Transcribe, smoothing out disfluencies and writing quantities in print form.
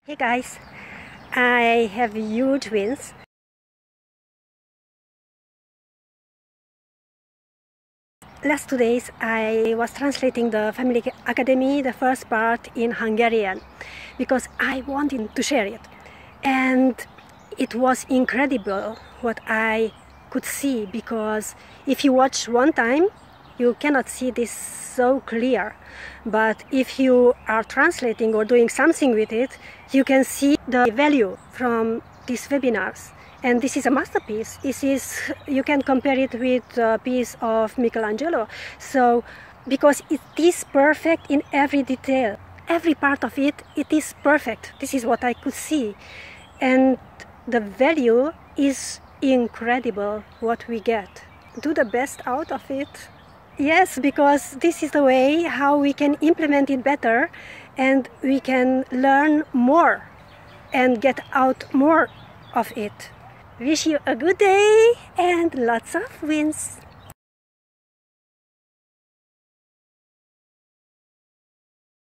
Hey guys, I have huge wins. Last 2 days I was translating the Family Academy, the first part in Hungarian, because I wanted to share it. And it was incredible what I could see, because if you watch one time, you cannot see this so clear. But if you are translating or doing something with it, you can see the value from these webinars. And this is a masterpiece. You can compare it with a piece of Michelangelo. So, because it is perfect in every detail, every part of it, it is perfect. This is what I could see. And the value is incredible what we get. Do the best out of it. Yes, because this is the way how we can implement it better, and we can learn more and get out more of it. Wish you a good day and lots of wins.